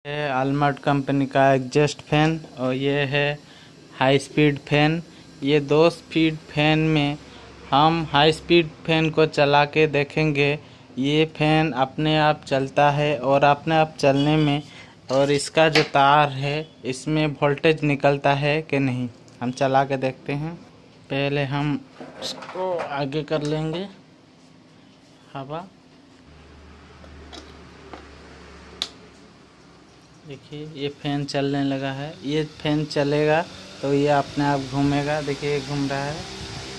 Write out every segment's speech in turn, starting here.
है आलमार्ट कंपनी का एग्जॉस्ट फैन और ये है हाई स्पीड फैन। ये 2 स्पीड फैन में हम हाई स्पीड फैन को चला के देखेंगे। ये फैन अपने आप चलता है और अपने आप चलने में और इसका जो तार है इसमें वोल्टेज निकलता है कि नहीं, हम चला के देखते हैं। पहले हम इसको आगे कर लेंगे हवा। देखिए ये फैन चलने लगा है। ये फैन चलेगा तो ये अपने आप घूमेगा। देखिए ये घूम रहा है।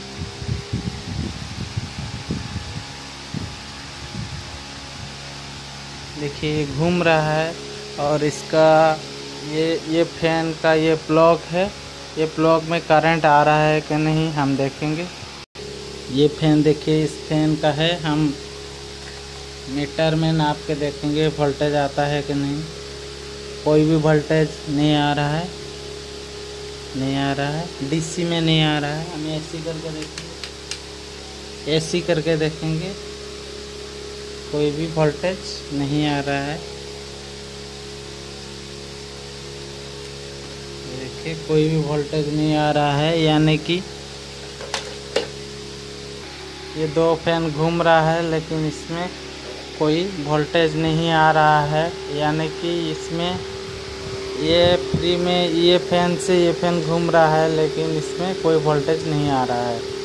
देखिए ये घूम रहा है और इसका ये फैन का ये प्लग है। ये प्लग में करंट आ रहा है कि नहीं हम देखेंगे। ये फैन देखिए इस फैन का है। हम मीटर में नाप के देखेंगे वोल्टेज आता है कि नहीं। कोई भी वोल्टेज नहीं आ रहा है, नहीं आ रहा है। डीसी में नहीं आ रहा है। हम एसी करके देखेंगे, एसी करके देखेंगे, कोई भी वोल्टेज नहीं आ रहा है। देखिए कोई भी वोल्टेज नहीं आ रहा है, यानी कि ये 2 फैन घूम रहा है लेकिन इसमें कोई वोल्टेज नहीं आ रहा है। यानी कि इसमें ये फ्री में ये फैन से ये फैन घूम रहा है लेकिन इसमें कोई वोल्टेज नहीं आ रहा है।